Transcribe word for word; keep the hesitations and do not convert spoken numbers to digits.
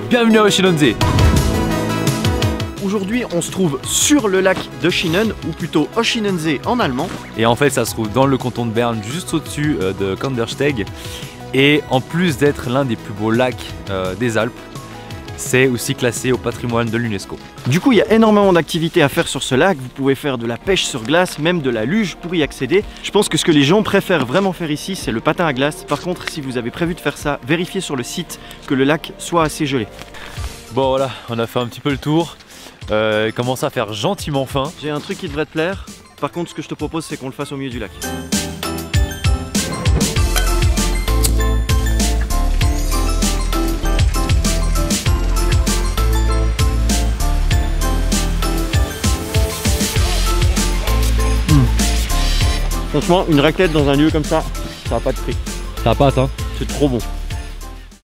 bienvenue à Oshinonze. Aujourd'hui, on se trouve sur le lac de Shinen, ou plutôt Oshinonze en allemand. Et en fait, ça se trouve dans le canton de Berne, juste au-dessus euh, de Kandersteg. Et en plus d'être l'un des plus beaux lacs euh, des Alpes, c'est aussi classé au patrimoine de l'UNESCO. Du coup, il y a énormément d'activités à faire sur ce lac. Vous pouvez faire de la pêche sur glace, même de la luge pour y accéder. Je pense que ce que les gens préfèrent vraiment faire ici, c'est le patin à glace. Par contre, si vous avez prévu de faire ça, vérifiez sur le site que le lac soit assez gelé. Bon voilà, on a fait un petit peu le tour. Euh, il commence à faire gentiment faim. J'ai un truc qui devrait te plaire. Par contre, ce que je te propose, c'est qu'on le fasse au milieu du lac. Franchement, une raclette dans un lieu comme ça, ça n'a pas de prix. Ça passe hein. C'est trop bon.